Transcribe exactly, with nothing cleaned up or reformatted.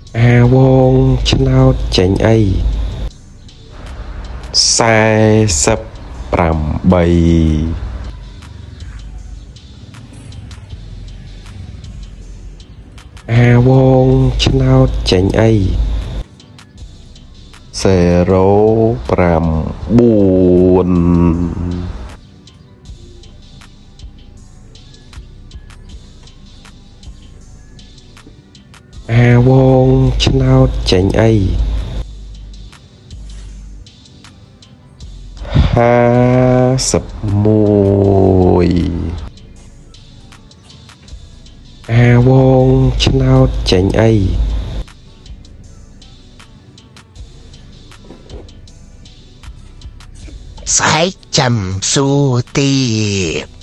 អាវងឆ្នោតចេញអីសែសិបប្រាំបីអាវងឆ្នោតចេញអីសេរ៉ូប្រាំបួនអាវងឆ្នោតចេញអីហាសិបមួយអាវងឆ្នោតចេញអីស្អែកចាំសួរទៀត